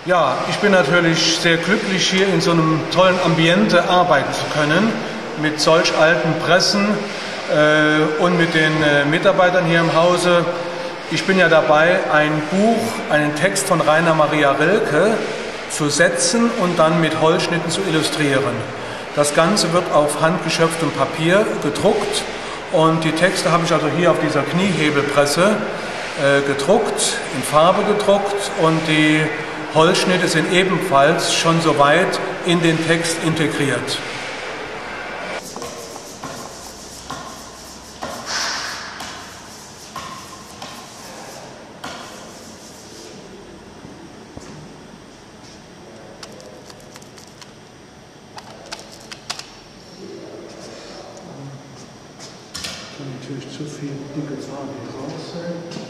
Ja, ich bin natürlich sehr glücklich, hier in so einem tollen Ambiente arbeiten zu können, mit solch alten Pressen und mit den Mitarbeitern hier im Hause. Ich bin ja dabei, ein Buch, einen Text von Rainer Maria Rilke zu setzen und dann mit Holzschnitten zu illustrieren. Das Ganze wird auf handgeschöpftem Papier gedruckt und die Texte habe ich also hier auf dieser Kniehebelpresse gedruckt, in Farbe gedruckt, und die Holzschnitte sind ebenfalls schon soweit in den Text integriert. Natürlich zu viel dicke Farbe raus.